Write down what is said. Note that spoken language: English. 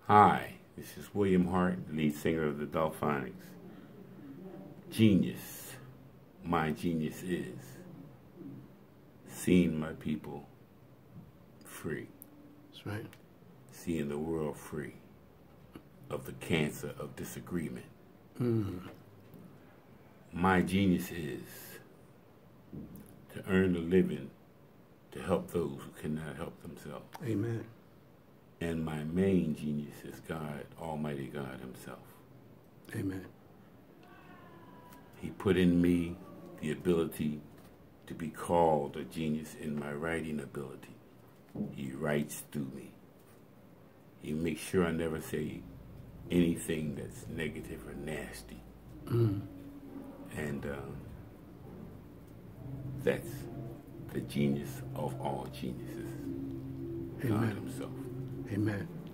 Hi, this is William Hart, lead singer of the Delfonics. Genius. My genius is seeing my people free. That's right. Seeing the world free of the cancer of disagreement. My genius is to earn a living to help those who cannot help themselves. Amen. And my main genius is God, Almighty God himself. Amen. He put in me the ability to be called a genius in my writing ability. He writes through me. He makes sure I never say anything that's negative or nasty. And that's the genius of all geniuses, God himself. Amen.